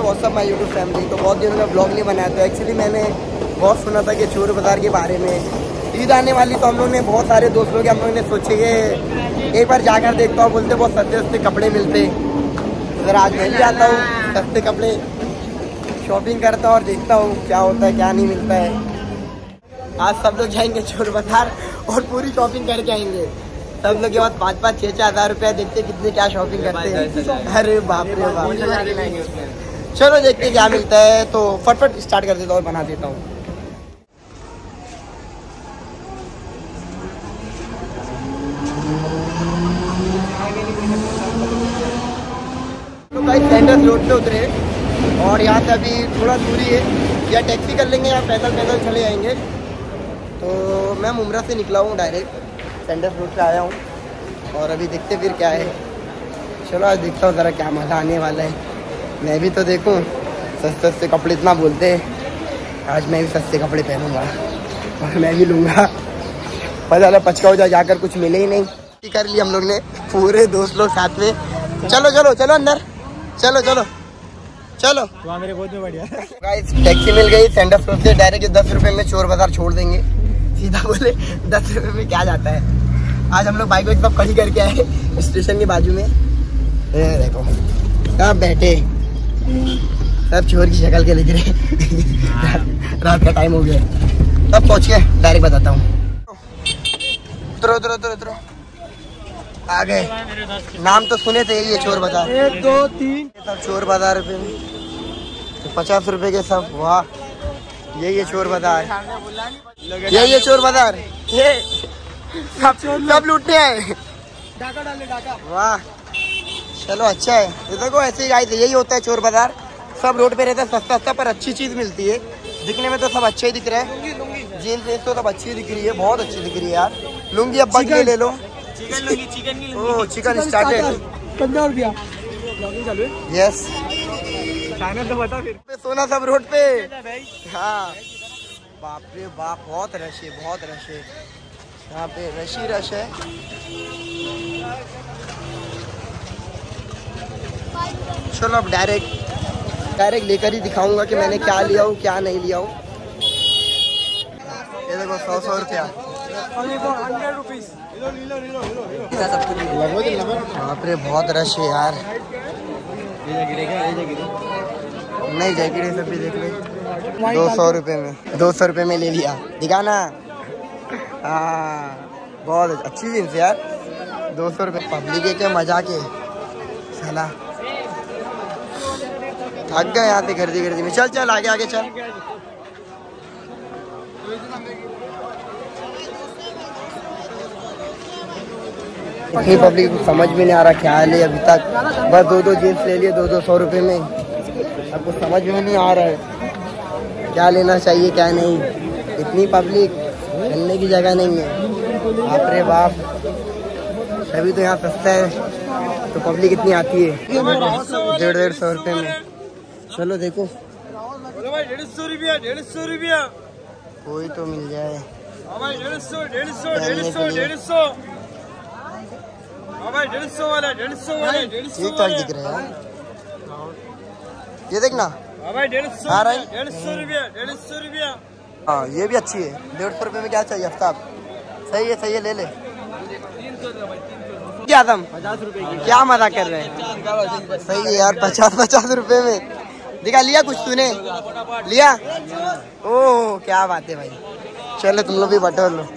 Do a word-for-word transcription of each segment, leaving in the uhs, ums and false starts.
WhatsApp my YouTube family. तो बहुत दिनों में ब्लॉग नहीं बनाया, तो एक्चुअली मैंने बहुत सुना था कि चोर बाज़ार के बारे में। ईद आने वाली, तो हम लोग ने बहुत सारे दोस्त लोग हम लोग ने सोचे कि एक बार जाकर देखता हूँ। बोलते बहुत सस्ते सस्ते कपड़े मिलते, अगर आज मैं भी आता हूँ सस्ते कपड़े शॉपिंग करता हूँ और देखता हूँ क्या होता है क्या नहीं मिलता है। आज सब लोग जाएंगे चोर बाज़ार और पूरी शॉपिंग करके आएंगे। सब लोग के बाद पाँच पाँच छः छः हज़ार रुपया देखते कितने क्या शॉपिंग करते हैं। अरे बाप रे बाप, चलो देखते क्या मिलता है। तो फटफट स्टार्ट कर देता हूँ और बना देता हूँ। तो भाई सेंटर रोड पे उतरे और यहाँ से अभी थोड़ा दूरी है, या टैक्सी कर लेंगे या पैदल पैदल चले जाएंगे। तो मैं मुमरा से निकला हूँ, डायरेक्ट सेंटर रोड पे आया हूँ और अभी देखते फिर क्या है। चलो आज देखता हूँ ज़रा क्या मज़ा आने वाला है। मैं भी तो देखूँ, सस्ते सस्ते कपड़े इतना बोलते हैं, आज मैं भी सस्ते कपड़े पहनूँगा और मैं भी लूँगा। पता चला पचका हो जाए, जाकर कुछ मिले ही नहीं। कर लिया हम लोग ने पूरे दोस्त लोग साथ में। चलो चलो चलो अंदर, चलो चलो चलो। तो मेरे बहुत बढ़िया गाइस, टैक्सी मिल गई सेंटर रोड से। डायरेक्ट दस रुपये में चोर बाज़ार छोड़ देंगे। सीधा बोले दस रुपये में क्या जाता है। आज हम लोग बाइक वाइक सब खड़ी करके आए स्टेशन के बाजू में। देखो सब बैठे, सब चोर की शक्ल के दिख रहे। रात का टाइम हो गया, तब पहुँच गए। डायरेक्ट बताता हूँ। उतरो उतरो उतरो उतरो, आ गए। नाम तो सुने थे, यही है चोर बाज़ार। एक दो तीन सब चोर बाज़ार पे तो पचास रुपए के सब। वाह, यही है चोर बाज़ार, यही है चोर बाज़ार। ये सब सब लूटने आए। डाका डाले डाका। वाह चलो अच्छा है। ये देखो ऐसे ही गाइस, यही होता है चोर बाज़ार। सब रोड पे रहता है, सस्ता सस्ता पर अच्छी चीज़ मिलती है। दिखने में तो सब अच्छे ही दिख रहा है। जीन्स तो सब अच्छी दिख रही है, बहुत अच्छी दिख रही है यार। लुंगी अब बच के ले लो। चिकन लुंगी, चिकन की लुंगी। ओह चिकन स्टार्टेड पंद्रह रुपया। यस, तो बता फिर। सोना सब रोड पे। हाँ बाप रे बाप, बहुत रश है, बहुत रश है यहाँ पे, रश ही रश है। चलो अब डायरेक्ट डायरेक्ट लेकर ही दिखाऊंगा कि मैंने क्या लिया हूँ क्या नहीं लिया हूँ। ये देखो सौ सौ रुपया। बाप रे बहुत रश है यार। नहीं जैकेट ये सब भी देख ले। दो सौ रुपये में, दो सौ रुपये में ले लिया। दिखाना। हाँ बहुत अच्छी जीन्स यार, दो सौ रुपये। पब्लिक के मजा के चला, थक गए यहाँ से गर्दी गर्दी में। चल चल आगे आगे चल। इतनी पब्लिक को समझ में नहीं आ रहा क्या ले अभी तक। बस दो दो जीन्स ले लिए, दो दो सौ रुपये में। अब कुछ समझ में नहीं आ रहा है क्या लेना चाहिए क्या नहीं। इतनी पब्लिक, चलने की जगह नहीं है। बाप रे बाप, तभी तो यहाँ सस्ता है, तो पब्लिक इतनी आती है। डेढ़ डेढ़ सौ रुपये में। चलो देखो डेढ़ सौ रुपया, डेढ़ सौ रुपया कोई तो मिल जाए। डेढ़ सौ डेढ़ सौ डेढ़ सौ डेढ़ सौ डेढ़ सौ वाला, डेढ़ सौ वाला, डेढ़ सौ वाला दिख रहा है। ये देखना डेढ़ सौ आ रहा है, डेढ़ सौ रुपया, डेढ़ सौ रुपया। हाँ ये भी अच्छी है। डेढ़ सौ रुपये में क्या चाहिए आफ्ताब? सही है सही है, ले ले। क्या आदम पचास रुपए की, क्या मजा कर रहे हैं। सही है यार, पचास पचास रुपए में दिखा। लिया कुछ तूने लिया? ओह क्या बात है भाई। चलो तुम लोग भी बटोर लो।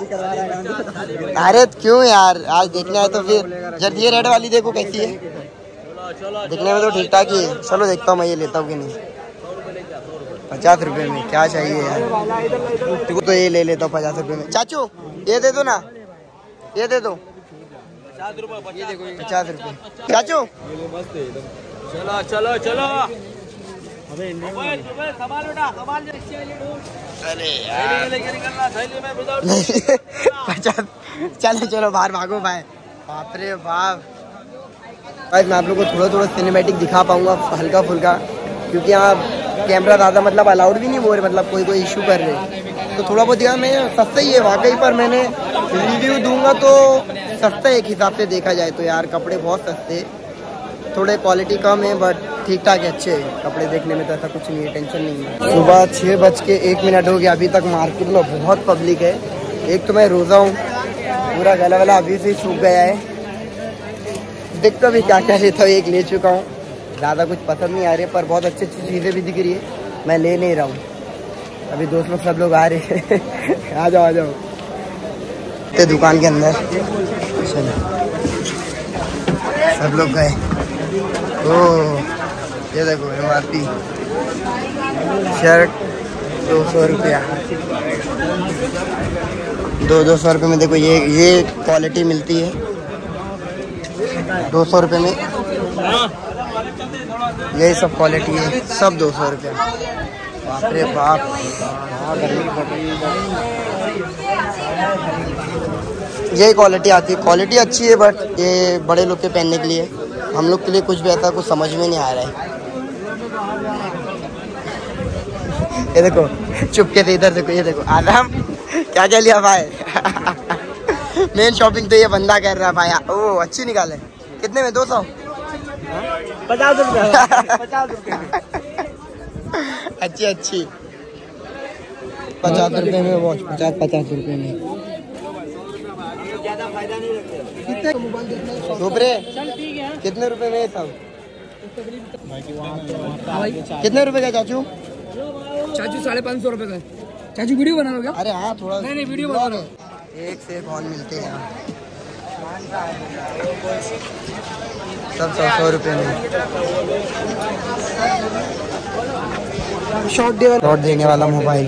अरे क्यों यार, आज देखना है तो फिर। जब ये रेड वाली देखो कैसी है, दिखने में तो ठीक ठाक ही है। चलो देखता हूँ मैं ये लेता हूँ कि नहीं। पचास रुपए में क्या चाहिए यार, तो ये ले लेता हूँ पचास रुपए में। चाचू ये दे दो ना, ये दे दो पचास रुपए। चाचू चलो चलो चलो। अरे पचास। चलो चलो बाहर भागो भाई। बाप रे बाप। आज मैं आप लोगों को थोड़ा थोड़ा सिनेमैटिक दिखा पाऊंगा हल्का फुल्का, क्योंकि यहाँ कैमरा ज़्यादा मतलब अलाउड भी नहीं हो रहे, मतलब कोई कोई इशू कर रहे। तो थोड़ा बहुत दिखा। मैं सस्ता ही है वाकई, पर मैंने रिव्यू दूंगा तो सस्ता एक हिसाब से देखा जाए तो यार कपड़े बहुत सस्ते, थोड़े क्वालिटी कम है बट ठीक ठाक है, अच्छे है कपड़े, देखने में तो ऐसा कुछ नहीं है, टेंशन नहीं है। सुबह छः बज के एक मिनट हो गया, अभी तक मार्केट में बहुत पब्लिक है। एक तो मैं रोज़ा हूँ, पूरा गला वाला अभी से सूख गया है। देखता भी क्या क्या लेता हूँ, एक ले चुका हूँ, ज़्यादा कुछ पसंद नहीं आ रही, पर बहुत अच्छी अच्छी चीज़ें भी दिख रही है, मैं ले नहीं रहा हूँ। अभी दोस्त लोग सब लोग आ रहे हैं आ जाओ आ जाओ ते दुकान के अंदर, सब लोग गए। ओह ये देखो एम आर पी शर्ट दो सौ रुपया, दो दो सौ रुपये में देखो, ये ये क्वालिटी मिलती है दो सौ रुपये में, यही सब क्वालिटी है, सब दो सौ रुपया। बाप रे बाप, यही क्वालिटी आती है, क्वालिटी अच्छी है, बट ये बड़े लोग के पहनने के लिए, हम लोग के लिए कुछ भी ऐसा कुछ समझ में नहीं आ रहा है। ये देखो चुपके से इधर देखो, ये देखो आराम क्या क्या लिया भाई मेन शॉपिंग तो ये बंदा कर रहा है भाई। ओह अच्छी निकाले, कितने में? दो सौ पचास रुपया पचास रुपया अच्छी अच्छी पचास रुपए में वॉच, पचास पचास रुपए में सुपरे कितने रुपए में सब? कितने रुपए का चाचू? चाचू साढ़े पाँच सौ रुपए का। चाचू वीडियो बना लो क्या? अरे हाँ थोड़ा, नहीं नहीं वीडियो बना लो। एक से कौन मिलते हैं यहाँ, सब सौ सौ रुपये में। शॉर्ट दे शॉर्ट देने वाला मोबाइल,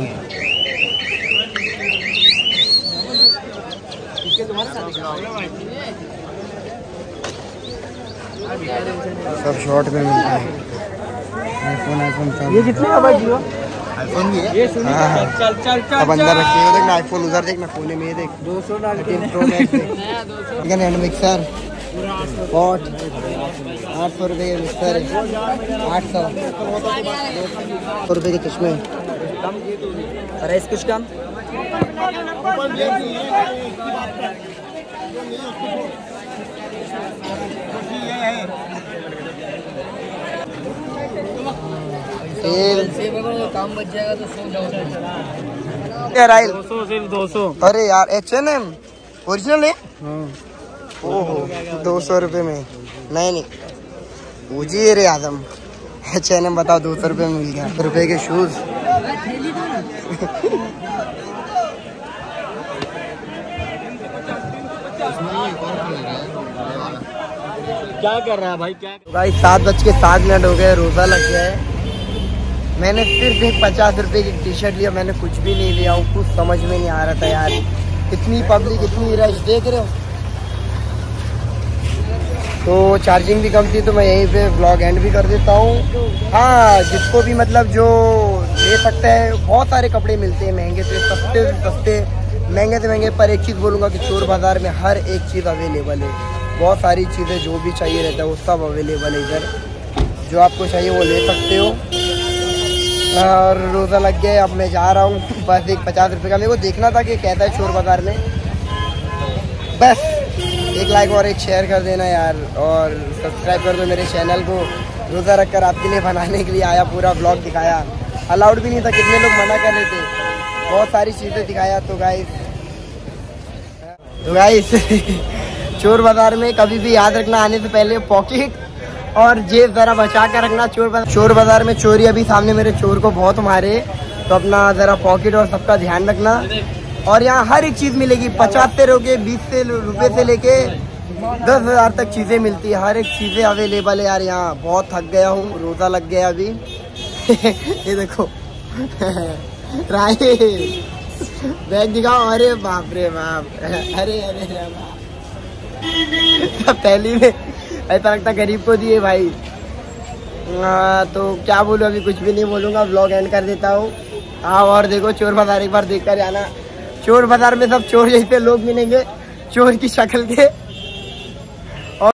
सब शॉर्ट में मिलता है। आईफोन आईफोन सब। ये कितने का भाई जियो? आईफोन भी है। ये सुन, हाँ हाँ चल चल चल अब अंदर रखिए, ये देखना आईफोन उधर देखना, कोने में ये देख दो सौ डाल के pro max chicken hand mixer pot आठ सौ रुपये के मिक्सर है, आठ सौ सौ रुपये के चश्मे। प्राइस कुछ कम? तेल काम बच जाएगा तो सो जाओ। राइल दो सौ सिर्फ दो सौ। अरे यार एच एन एम ओरिजिनल है। ओहो दो सौ रुपये में, नहीं नहीं पूछिए रे आदम, एच एन एम बताओ दो सौ रुपये में मिल गया। रुपये के शूज़ क्या कर रहा है भाई? क्या भाई सात बज के सात मिनट हो गए, रोज़ा लग गया है। मैंने सिर्फ एक पचास रुपये की टी शर्ट लिया, मैंने कुछ भी नहीं लिया हूँ, कुछ समझ में नहीं आ रहा था यार, इतनी पब्लिक इतनी रश देख रहे हो। तो चार्जिंग भी कम थी तो मैं यहीं पे ब्लॉग एंड भी कर देता हूँ। हाँ जिसको भी मतलब जो ले सकता है, बहुत सारे कपड़े मिलते हैं महंगे से सस्ते से सस्ते, महंगे से महंगे, पर एक चीज़ बोलूँगा कि चोर बाज़ार में हर एक चीज़ अवेलेबल है, बहुत सारी चीज़ें जो भी चाहिए रहता है वो सब अवेलेबल है इधर, जो आपको चाहिए वो ले सकते हो। और रोज़ा लग गया, अब मैं जा रहा हूँ, बस एक पचास रुपये का मेरे को देखना था कि कहता है चोर बाज़ार में। बस एक लाइक और एक शेयर कर देना यार, और सब्सक्राइब कर दो मेरे चैनल को। रोज़ा रख कर आपके लिए बनाने के लिए आया, पूरा ब्लॉग दिखाया, अलाउड भी नहीं था, कितने लोग मना कर रहे थे, बहुत सारी चीज़ें दिखाया। तो गाइस तो गाइस चोर बाज़ार में कभी भी याद रखना, आने से पहले पॉकेट और जेब ज़रा बचा कर रखना। चोर बाजार चोर बाज़ार में चोरी, अभी सामने मेरे चोर को बहुत मारे, तो अपना ज़रा पॉकेट और सबका ध्यान रखना। और यहाँ हर एक चीज़ मिलेगी, पचास से रोके बीस से रुपये से लेके दस हज़ार तक चीज़ें मिलती है, हर एक चीज़ें अवेलेबल है यार। यहाँ बहुत थक गया हूँ, रोज़ा लग गया अभी ये देखो राइट बैग दिखाओ, अरे बाप रे बाप, अरे अरे बाप पहली में ऐसा लगता गरीब को दिए भाई। आ, तो क्या बोलूँ, अभी कुछ भी नहीं बोलूँगा, व्लॉग एंड कर देता हूँ। आओ और देखो चोर बाज़ार, एक बार देख कर जाना। चोर बाज़ार में सब चोर जैसे लोग मिलेंगे, चोर की शक्ल के।